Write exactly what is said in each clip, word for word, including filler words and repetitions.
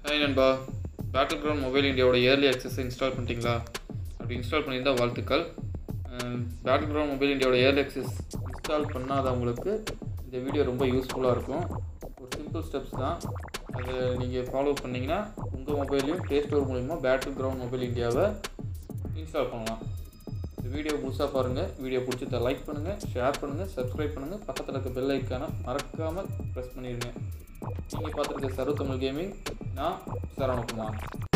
Hi நண்பா, battle ground mobile இந்தியாவோட early access install பண்ணிட்டீங்களா? அப்படி இன்ஸ்டால் பண்ணியிருந்தால் வாழ்த்துக்கள். பேட்டில் கிரவுண்ட் மொபைல் இந்தியாவோட இயர்லி ஆக்சஸ் இன்ஸ்டால் பண்ணாதவங்களுக்கு இந்த வீடியோ ரொம்ப யூஸ்ஃபுல்லாக இருக்கும். ஒரு சிம்பிள் ஸ்டெப்ஸ் தான், அதை நீங்கள் ஃபாலோ பண்ணிங்கன்னா உங்கள் மொபைல்லையும் ப்ளே ஸ்டோர் மூலிமா பேட்டில் கிரவுண்ட் மொபைல் இந்தியாவை இன்ஸ்டால் பண்ணலாம். இந்த வீடியோ முழுசாக பாருங்கள். வீடியோ பிடிச்சதை லைக் பண்ணுங்கள், ஷேர் பண்ணுங்கள், சப்ஸ்கிரைப் பண்ணுங்கள், பக்கத்தில் இருக்க பெல் ஐக்கானை மறக்காமல் ப்ரெஸ் பண்ணிடுங்க. நீங்கள் பார்த்துருக்க சர்வ தமிழ் கேமிங், நான் சரவணகுமார்.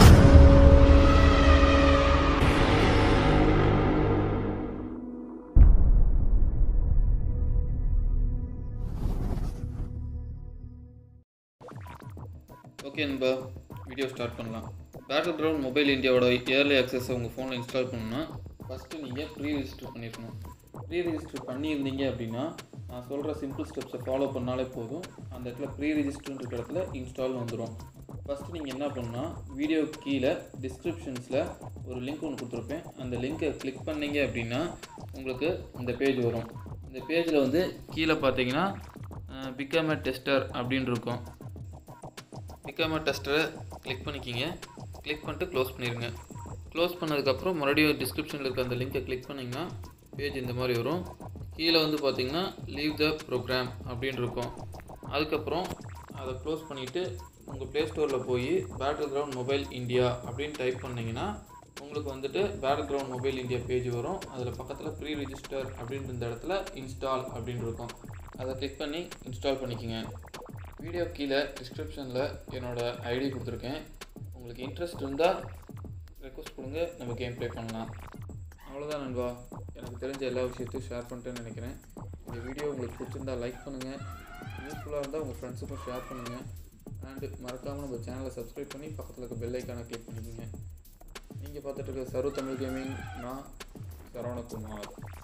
ஓகே நண்பா, வீடியோ ஸ்டார்ட் பண்ணலாம். பேட்டில் கிரவுண்ட் மொபைல் இந்தியாவோட இயர்லி ஆக்சஸ் உங்கள் ஃபோனில் இன்ஸ்டால் பண்ணணும்னா ஃபஸ்ட்டு நீங்கள் ப்ரீ ரிஜிஸ்டர் பண்ணியிருக்கணும். ப்ரீ ரிஜிஸ்டர் பண்ணியிருந்தீங்க அப்படின்னா நான் சொல்கிற சிம்பிள் ஸ்டெப்ஸை ஃபாலோ பண்ணாலே போதும். அந்த இடத்துல ப்ரீ ரிஜிஸ்டர்ன்ற இடத்துல இன்ஸ்டால் வந்துடும். ஃபஸ்ட்டு நீங்கள் என்ன பண்ணால், வீடியோ கீழே டிஸ்கிரிப்ஷன்ஸில் ஒரு லிங்க் ஒன்று கொடுத்துருப்பேன். அந்த லிங்க்கை கிளிக் பண்ணிங்க அப்படின்னா உங்களுக்கு இந்த பேஜ் வரும். இந்த பேஜில் வந்து கீழே பார்த்தீங்கன்னா பிகம் எ டெஸ்டர் அப்படின்னு இருக்கும். பிகம் எ டெஸ்டரை கிளிக் பண்ணிக்கிங்க. கிளிக் பண்ணிட்டு க்ளோஸ் பண்ணிடுங்க. க்ளோஸ் பண்ணதுக்கப்புறம் மறுபடியும் டிஸ்கிரிப்ஷனில் இருக்க அந்த லிங்க்கை கிளிக் பண்ணிங்கன்னா பேஜ் இந்த மாதிரி வரும். கீழே வந்து பார்த்திங்கன்னா லீவ் த ப்ரோக்ராம் அப்படின்னு இருக்கும். அதுக்கப்புறம் அதை க்ளோஸ் பண்ணிவிட்டு உங்கள் ப்ளே ஸ்டோரில் போய் பேட்டில் கிரவுண்ட் மொபைல் இந்தியா அப்படின்னு டைப் பண்ணிங்கன்னா உங்களுக்கு வந்துட்டு battle ground mobile India page வரும். அதில் பக்கத்தில் ப்ரீ ரிஜிஸ்டர் அப்படின்ற இந்த இடத்துல இன்ஸ்டால் அப்படின்னு இருக்கும். அதை கிளிக் பண்ணி இன்ஸ்டால் பண்ணிக்கோங்க. வீடியோ கீழே டிஸ்கிரிப்ஷனில் என்னோடய ஐடி கொடுத்துருக்கேன். உங்களுக்கு இன்ட்ரெஸ்ட் இருந்தால் ரெக்வஸ்ட் கொடுங்க, நம்ம கேம் ப்ளே பண்ணலாம். அவ்வளோதான் நண்பா, எனக்கு தெரிஞ்ச எல்லா விஷயத்தையும் ஷேர் பண்ணிட்டேன்னு நினைக்கிறேன். இந்த வீடியோ உங்களுக்கு பிடிச்சிருந்தால் லைக் பண்ணுங்கள், யூஸ்ஃபுல்லாக இருந்தால் உங்கள் ஃப்ரெண்ட்ஸுக்கும் ஷேர் பண்ணுங்கள். அண்டு மறக்காமல் நம்ம சேனலை சப்ஸ்கிரைப் பண்ணி பக்கத்தில் இருக்க பெல் ஐக்கானை கிளிக் பண்ணிக்கோங்க. நீங்கள் பார்த்துட்டு இருக்க சர்வ தமிழ் கேமிங், நான் சரவணகுமார்.